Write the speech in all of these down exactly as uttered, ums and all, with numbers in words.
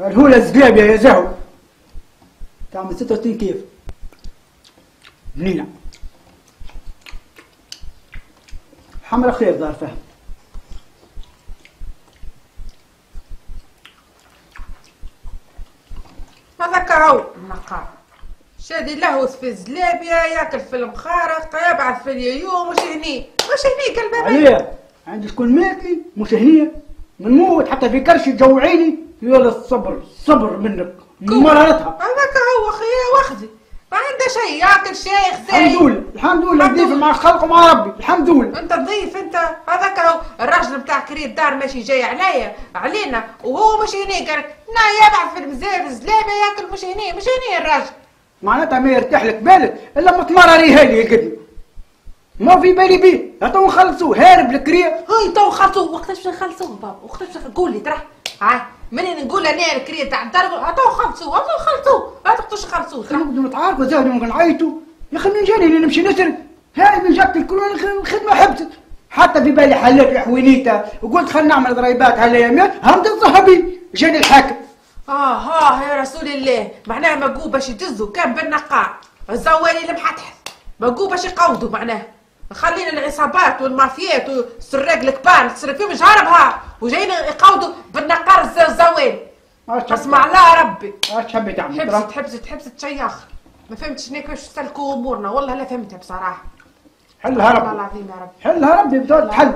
الهولة الزلابية يا زهو تعمل ستة وستين كيف بنينة حمرا خير دار فهم. هذاك هو النقار شادي يلهوث في الزلابية ياكل في المخارق يبعث في اليوم مش هني مش هني قلبي عليا عندي شكون ماتلي مش هنية نموت حتى في كرشي تجوعيني. يلا الصبر الصبر منك مرارتها. هذاك هو خويا واخذي ما عنده شيء ياكل شيخ زي الحمد لله الحمد لله نضيف مع الخلق ومع ربي الحمد لله. انت نظيف انت. هذاك هو الراجل بتاع كريت الدار ماشي جاي عليا علينا وهو مش هني قال لا يبعث في المزاب الزلابه ياكل مش هني مش هني الراجل. معناتها ما يرتاح لك بالك الا متمرري هالي القدم ما في بالي بيه تو نخلصوه هارب الكريه. هاي تو نخلصوه وقتاش باش نخلصوه بابا وقتاش باش قول لي ترى ها منين نقول انا الكريه تاع الدار تو خلصوه تو خلصوه ما تقدرش نخلصوه. نقعدوا نتعاركوا زاد ممكن نعيطوا يا اخي من جاني اللي نمشي نسرق هاي من جات الكل الخدمه حبست حتى في بالي حلات الحوينيته وقلت خلينا نعمل ضريبات على يمين همت صاحبي جاني الحاكم. اه ها يا رسول الله معناها مقوب باش يدزوا كان بالنقاع الزوالي المحتحث مقوب باش يقوضوا معناها خلينا العصابات والمافيات والسراق الكبار تسرق فيهم جاربها وجايين يقوضوا بالنقار الزوالي. اسمع لا ربي اش تحبي تعمل؟ حبست حبست حبست شيء اخر ما فهمتش هنا كيفاش تسلكوا امورنا والله لا فهمتها بصراحه. حلها ربي والله العظيم يا رب حلها ربي بدون حل.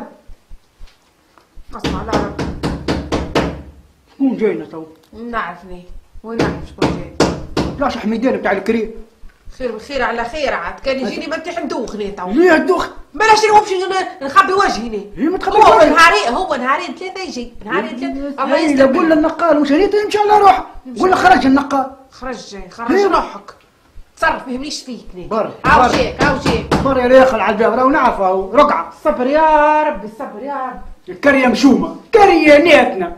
اسمع لا ربي شكون جاينا تو؟ نعرفني ونعرف شكون جاي. بلاش حميدان بتاع الكريم خير بخير على خير عاد كان يجيني ما نتيح ندوخ هنا تو. ليه الدوخ؟ بلاش نمشي نخبي وجهي هنا. هي ما تخبي هو وجهك. نهارين هو نهارين ثلاثه يجي نهارين ثلاثه الله يستر. لو قول للنقال مش هني يمشي على روحه قول له خرج النقال. خرج خرج روحك تصرف ما يهمنيش فيك هنا. بر هاو جيك هاو جيك بر يا ريخل على الباب راهو نعرفه رقعه. الصبر يا ربي الصبر يا ربي. الكريه مشومه كريه نيتنا.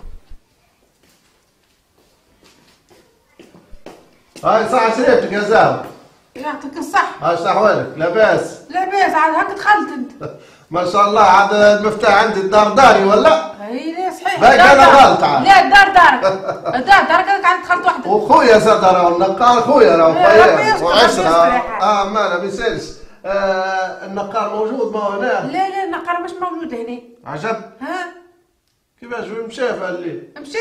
هاي صح شريتك يا زاهر. يعطيك الصحة. هاي شو احوالك؟ لاباس؟ لاباس عاد هاك دخلت انت. ما شاء الله عاد المفتاح عندي الدار داري ولا؟ اي لا صحيح. باقي انا غلط عاد. لا الدار دارك. الدار دارك انا قاعد دخلت وحدك. وخويا زاد راهو النقار خويا راهو خويا وعشرة. اه ما لا بيسالش. آه النقار موجود ما هو هنا؟ لا لا النقار مش موجود هنا. عجب؟ ها؟ كيفاش مشى فاللي؟ مشى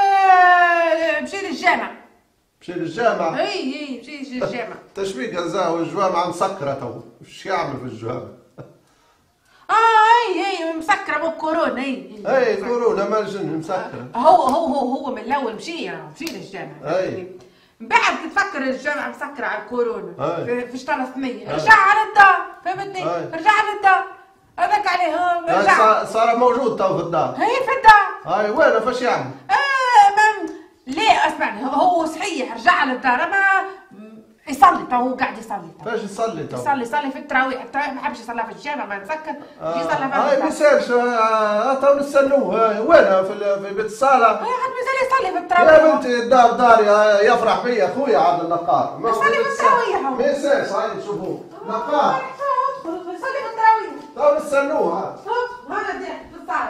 مشى للجامع. مشي للجامع؟ اي اي مشي للجامع. تشبيك يا زاهر الجوامع مسكرة تو، وش يعمل في الجوامع؟ اه اي اي مسكرة مو كورونا اي اي كورونا ما الجن مسكرة. هو هو هو هو من الاول مشي مشي للجامع. اي بعد تفكر الجامعة مسكرة على الكورونا أي. في شهر ثمانية رجع على الدار فهمتني؟ رجع على الدار هذاك عليه رجع. صار موجود تو في الدار. هي في الدار. هاي وينه فاش يعمل؟ آه ما ليه اسمعني هو صحيح رجع على الدار اما يصلي تو هو قاعد يصلي تو. فاش يصلي تو؟ يصلي يصلي في التراويح، التراويح ما حبش يصليها في الجامع ما مسكر يجي يصلي في هاي ما يسالش تو نستنوه وينه في في بيت الصالة؟ هاي حد مازال يصلي في التراويح. يا بنتي الدار داري يفرح بيا خويا عبد النقار. يصلي في التراويح هو. ما يسالش هاي تشوفوه نقار. ادخل يصلي في التراويح. تو نستنوه. هذا دي في الصالة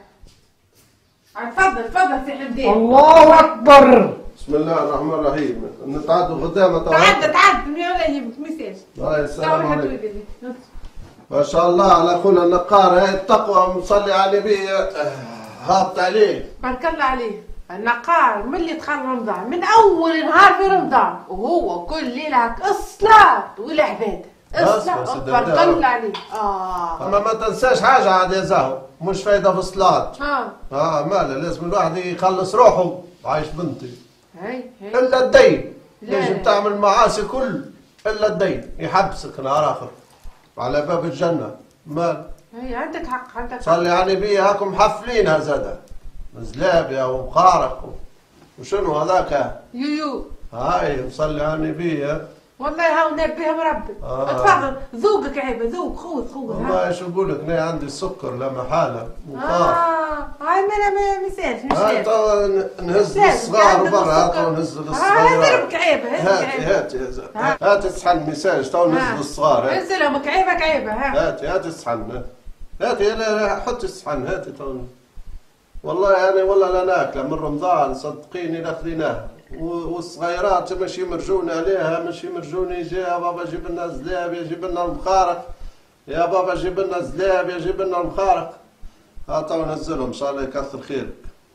قاعد. تفضل تفضل سي حمدان. الله اكبر. بسم الله الرحمن الرحيم. نتعدوا قدامه تو. تعدى تعدى ولا يهمك ما يسالش. هاي السلام عليكم. ما شاء الله على اخونا النقار هاي التقوى مصلي على النبي هابط عليه. بارك الله عليه. النقار من اللي دخل رمضان من اول نهار في رمضان وهو كل ليله الصلاه والعباده. الصلاه بارك الله عليه. اه اما ما تنساش حاجه عاد يا زهو مش فايده في الصلاه. اه اه ماله لازم الواحد يخلص روحه عايش بنتي. هي هي الا الدين لازم تعمل معاصي كل الا الدين يحبسك نهار اخر على باب الجنه. مال هي عندك حق عندك حق. صلي على النبي هاكم محفلينها زاده زلابيا ومخارق وشنو هذاك. يو هاي مصلي على النبي. والله هاو نبيهم ربي. آه. تفضل ذوقك عيبه ذوق خذ خذ. والله شو اقول لك انا عندي السكر لا محاله وطار. اه هاي ما ما يسالش مش هاي تو نهز الصغار برا تو نهز الصغار. هذا كعيبه هاتي هاتي يا زلمه هاتي الصحن مساج تو نهز الصغار. انزلهم كعيبه كعيبه ها. هاتي هاتي الصحن هاتي لا لا حطي الصحن هاتي تو والله انا والله لا ناكله من رمضان صدقيني لا خذيناها، والصغيرات ماشي يمرجون عليها، ماشي يمرجون يجي يا بابا جيب لنا زلاب، يا جيب لنا المخارق، يا بابا جيب لنا زلاب، يا جيب لنا المخارق. ها تو نزلهم ان شاء الله يكثر خيرك.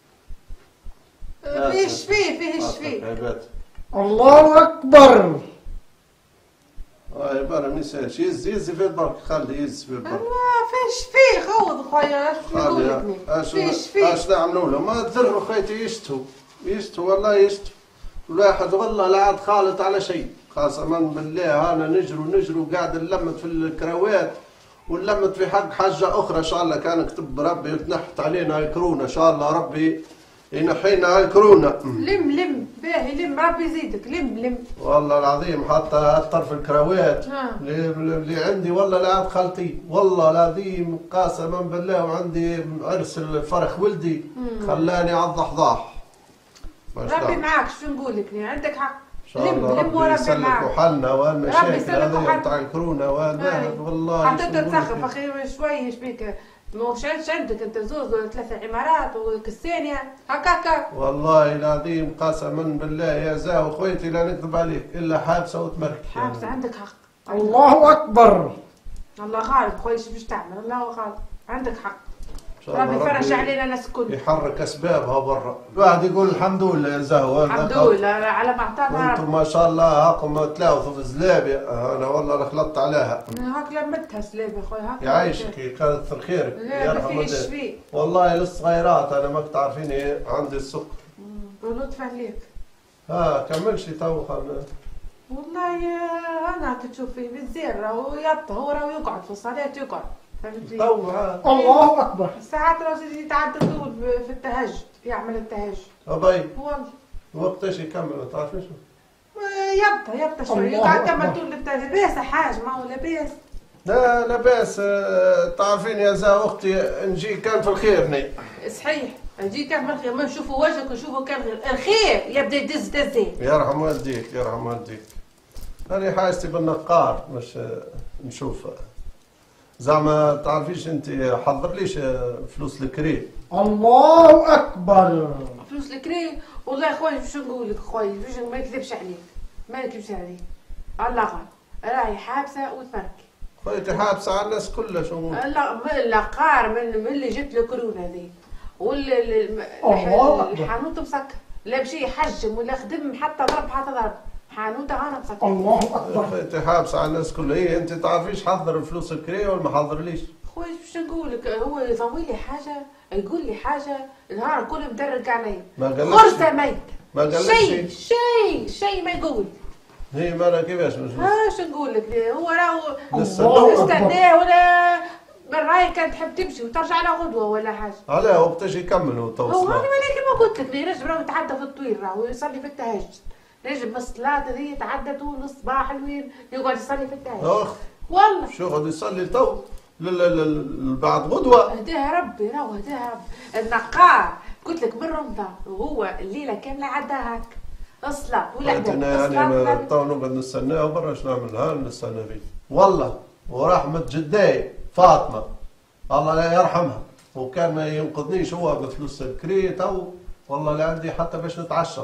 فيه شفيه فيه شفيه. الله اكبر. هاي برا ما يسالش، يز يز في البرك، خلي يز في البرك. ما فيش فيه خوض خويا، اش فيش فيه. اش نعملوا له؟ ما تذروا خيتي يشتوا يشتوا والله يشتوا. الواحد والله لا عاد خالط على شيء، قسما بالله انا نجروا نجروا قاعد نلمت في الكراوات ونلمت في حق حاجه اخرى ان شاء الله كان كتب ربي وتنحت علينا هاي كورونا ان شاء الله ربي ينحينا هاي كورونا. لم لم باهي لم ربي يزيدك لم لم. والله العظيم حتى طرف الكراوات اللي, اللي عندي والله لا عاد خالتي والله العظيم قسما بالله، وعندي عرس الفرخ ولدي خلاني على الضحضاح. ربي معاك شو نقول لك، عندك حق. ان شاء الله ربي يسلك وحالنا والمشاكل هذه تاع الكورونا والله والله. حتى تسخف اخي شوي ايش بيك؟ مش عندك انت زوز ولا ثلاثة عمارات وكسانية هكاكا. والله العظيم قسما بالله يا زاو خويتي لا نكذب عليك الا حابسه وتمركي. حابسه عندك حق. الله اكبر. الله غالب خويا شو باش تعمل؟ الله غالب عندك حق. ربي يفرج علينا الناس الكل. يحرك اسبابها برا، الواحد يقول الحمد لله يا زهوه. الحمد لله على ما اعطانا. انتم ما شاء الله هاكم تلاوثوا في الزلابه، انا والله خلطت عليها. هاك لمتها زلابه خويا هاك. يعيشك يكثر خيرك يرحم والديك. والله للصغيرات انا ما تعرفيني عندي السكر. ولطف عليك. ها كملشي تو خلنا. والله انا تشوفي بالزير راهو يبطل هو راهو يقعد في الصلاه يقعد. فهمتي؟ الله اكبر. ساعات راهو يتعدى طول في التهجد، يعمل التهجد. ابي والله وقتاش يكمل ما تعرفيش؟ يبطل يبطل شوي يقعد يكمل طول التهجد. لاباس حاجه ما هو لاباس. لا لاباس. تعرفين يا زا اختي نجي كان في الخير ني. صحيح نجي كان في الخير، ما نشوفوا وجهك ونشوفوا كان الخير يبدا يدز دزين. يرحم والديك يرحم والديك. أنا حاجتي بالنقار مش نشوف زعما تعرفيش انت حضر ليش فلوس الكري. الله اكبر. فلوس الكري والله خويا شو نقول لك خويا باش ما نكذبش عليك ما نكذبش عليك الله غالب راهي حابسه وتفركي. خويتي حابسه على الناس كلها شو نقول؟ لا من العقار من, من اللي جت له كورونا ذي والحانوت مسكر لا بشي يحجم ولا خدم حتى ضرب حتى ضرب حانوته انا مسكر. الله اكبر. خويتي حابسه على الناس كلها. هي انت تعرفيش حضر الفلوس الكري ولا ما حضرليش؟ خويا باش نقول لك هو يضوي لي حاجه يقول لي حاجه النهار كله مدرق علي غرزه ميت ما قالكش شيء شيء شيء ما يقول. هي مالها كيفاش مش ها شو نقول لك هو راهو نستناه ولا من رايك كانت تحب تمشي وترجع له غدوه ولا حاجه. علاه وقتاش يكملوا تو هو انا ولكن ما قلت لك ينجم راهو يتعدى في الطويل راهو يصلي في التهجد نجم من الصلاه هذه يتعدى طول الصباح الوين يقعد يصلي في التهجد. والله شو يقعد يصلي تو بعد غدوه. هداها ربي راهو هداها ربي. النقار قلت لك من رمضان وهو الليله كامله عداها هكا الصلاه ولا انا يعني تو نقعد نستناه برا اش نعملها نستنى فيه والله. ورحمه جداي فاطمه الله يرحمها وكان ما ينقذنيش هو بفلوس الكري تو والله لا عندي حتى باش نتعشى.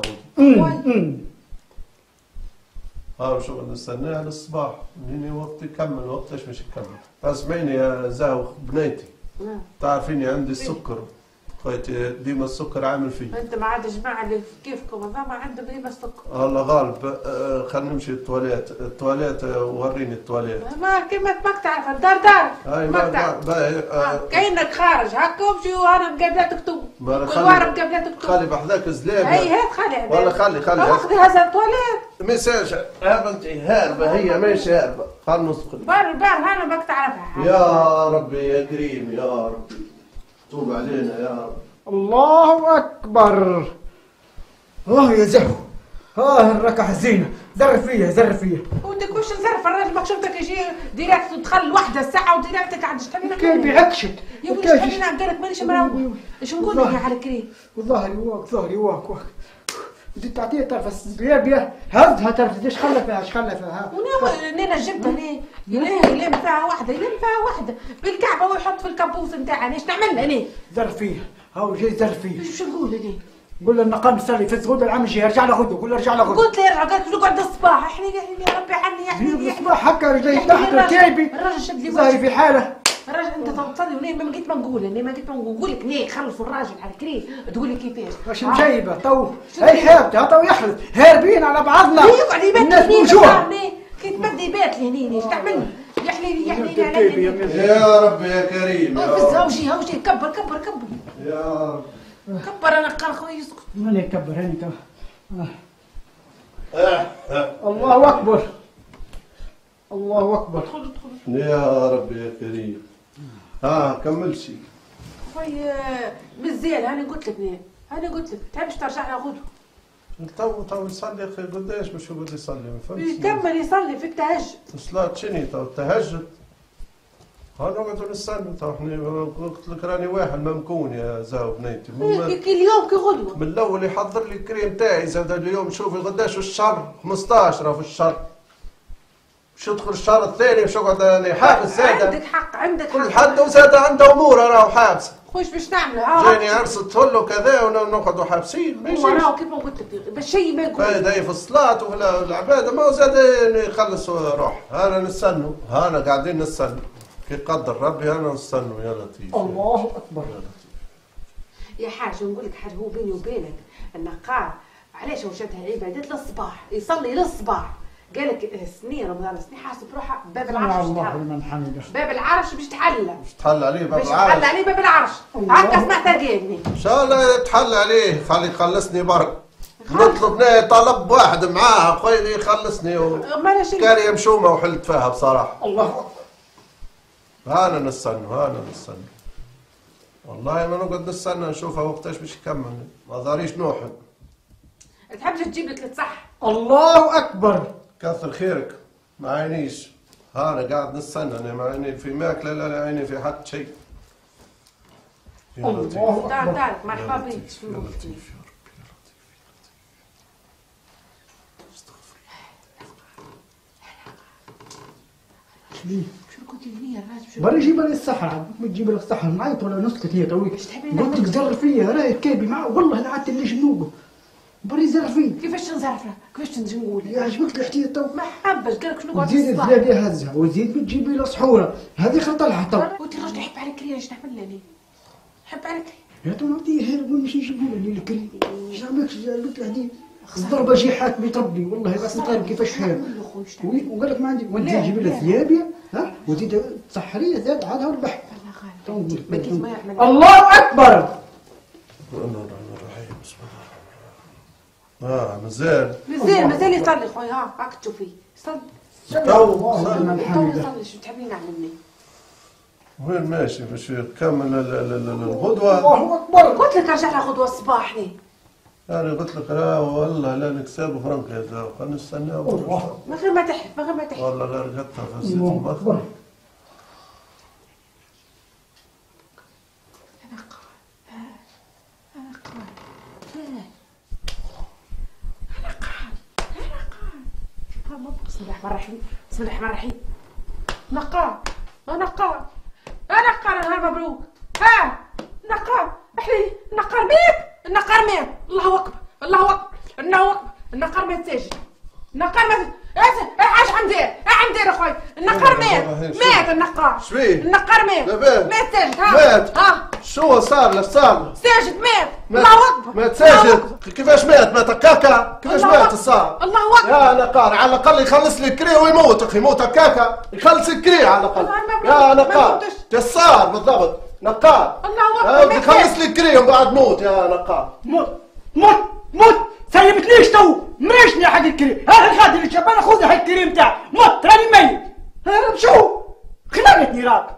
ها شو نستناه للصباح منين وقت يكمل وقتاش باش يكمل. اسمعيني يا زاو بنيتي تعرفيني عندي السكر خويتي ديما السكر عامل فيه. انت ما عاد جماعه اللي كيفكم هذا ما عندهم ديما السكر. الله غالب. آه خلينا نمشي التواليت التواليت وريني التواليت. ما كيما ماك تعرف الدار دار. هاي ما تعرف آه كاينك خارج هكا ومشي وانا مقابلاتك تو كل واحد مقابلاتك تو. خلي بحذاك الزلابه. هي هات خلي والله خلي خلي اخذي هذا التواليت. ميساج يا بنتي هاربه هي ماشي هاربه خلينا ندخل. بار بار انا ماك تعرفها. يا ربي يا كريم يا ربي توب علينا يا رب. الله اكبر. اه يا زهو اه الركعه حزينه زر فيها زر فيها. ودك واش نزرف الراجل ما شفتك يجي ديريكت تدخل وحده الساعه وديريكت قاعد تحبينا كان بيعكشت يا ولدي تحبينا قال لك مانيش مروح. ايش نقول لك يا على كريم والله واك ظهري واك واك بدي تعطيه طرف الزبيبيه هزها طرف ايش خلى فيها ايش خلى فيها. وني انا جبتها ليه يلم فيها واحده يلم فيها واحده بالكعبه ويحط في الكابوس نتاعها ايش نعمل لها ليه؟ زر فيها هاو جاي زر فيه. شو نقول انا؟ قول له النقام نصلي في الغدوه العام الجاي ارجع له غدوه، قول له ارجع له غدوه. قلت له يرجع، قالت له قعد الصباح، احنا يا ربي عني يحميني. الصباح هكا رجلي تحت ركابي. الراجل شد لي ظاهر في حاله. الراجل انت تصلي وني ما لقيت ما نقول اني ما لقيت ما نقول لك ني خلصوا الراجل على كريه تقول لي كيفاش. واش مجيبه تو هي حياتها تو يحرز هاربين على بعضنا. يقعد يبات الناس لي بوجوها. كي تمد يبات لي هني ايش تعمل؟ يحلي يحلي يا رب يا كريم يا رب. رب. هاوجي هاوجي كبر كبر كبر. يا رب. كبر انا قال خويا يسكت. من يكبر هاني تو. الله اكبر. الله اكبر. ادخل ادخل. يا رب يا كريم. ها كمل شي. خويا مزيان هاني قلت لك نيه، هاني قلت لك تحبش ترجع لها غدوه. تو تو يصلي اخي قداش باش يقعد يصلي ما فهمتش. يكمل يصلي في التهجد. صلاة شني تو التهجد؟ ها نقعدوا نستنوا تو احنا قلت لك راني واحد ممكون يا زاو بنيتي. كي اليوم كي غدوه. من الاول يحضر لي الكريم تاعي زاد اليوم شوفي قداش الشهر خمسطاش راه في الشهر. باش يدخل الشهر الثاني باش يقعد راني حابس زاد. عندك حق عندك حق. كل حد وزاد عنده اموره راهو حابسه. خوش باش نعمل جاني عرس تهل وكذا ونقعدوا حابسين ما يجيش. راهو كيف ما قلت لك باش شيء ما يقول. هذا في الصلاة وفي العبادة ما هو زاد يخلص روح. هانا نستنوا هانا قاعدين نستنوا كي قدر ربي هانا نستنوا يا لطيف. الله اكبر. يا لطيف. يا حاج نقول لك حاجه هو بيني وبينك النقار علاش وجدها عبادات للصباح يصلي للصباح. قال لك سنين رمضان سنين حاسب روحها باب العرش. الله لمن حمده. باب العرش باش تحلى. باش تحل عليه باب باش العرش. تحل عليه باب العرش. هكا سمعت قالني. ان شاء الله تحل عليه خلي يخلصني برك. نطلب طلب واحد معاه خويا يخلصني و... كان يمشومه وحلت فيها بصراحه. الله اكبر. هانا نستنوا هانا نستنوا. والله ما نقعد نستنى نشوفها وقتاش باش يكمل ما ضاريش نوحل. تحبش تجيب لك لتصح. الله اكبر. كثر خيرك ما عينيش. هانا قاعد نستنى انا ما عيني في ماكله لا لا عيني في حتى شيء. الله اكبر. تعال تعال مرحبا بك. يا لطيف يا رب يا لطيف يا لطيف. استغفر ليه؟ شو قلت لي يا الراجل؟ برا جيب لي الصحة، ما تجيب لي الصحة نعيط ولا نسكت هي تويك. قلت لك زر فيا راهي كابي معاه والله لا عدت ليش نوقف. بري زر فيا. كيفاش نزرفها؟ كيفاش نجي نقول؟ يا عجبك الحكاية تو؟ ما حبش قال لك شنو قعدت زيد الزلادة هزها وزيد بتجيبي له صحورة، هذه خلطلها تو. قلت الراجل يحب على الكريه ايش نعمل له انا؟ يحب على الكريه. يا تو نعطيه هير قول مش نجيبوا له الكريه. ايش عملك قلت له هذه الضربة جي حاكمي تربي والله بس نطير كيفاش حال. وقال لك ما عندي وزيد جيبي له ثيابي ها وزيد سحرية زاد عادها وربح. الله أكبر. اه مازال مازال مازال يصلي خويا ها راك تشوفيه صلي. تو صلي شو تحبني نعمل لي؟ وين ماشي باش يكمل الغدوة. الله أكبر. قلت لك ارجع لها غدوة الصباح لي. انا قلت لك راه والله لا نكسب فرنك يا زاو خلينا نستناو من غير ما تحلف من غير ما تحلف. والله غير قطها في الزيت المخبر. انا قال انا قال انا قال انا قال بسم الله الرحمن الرحيم بسم الله الرحمن الرحيم. نقار انا قال انا قال نهار مبروك. ها نقار احلي النقار مات النقار مات. الله اكبر الله اكبر الله اكبر النقار مات ساجد النقار مات. ايه حاج حمدان ايه حمدان اخويا النقار مات مات النقار. شبيه؟ النقار مات مات ساجد. ها مات ها شو صار له صار ساجد مات. الله اكبر مات ساجد. كيفاش مات مات هكاكا كيفاش مات الصار؟ الله اكبر يا نقار على الاقل يخلص لي الكريه ويموت اخي يموت هكاكا يخلص الكريه على الاقل. يا نقار الصار بالضبط نقار. الله اكبر يخلص لي الكريه ومن بعد موت يا نقار. موت موت موت سلمتنيش تو مريشني حق الكريم. هذا الخادم اللي شبان خذ هاي الكريم تاعي موت راني ميت. هذا شو خلقتني راك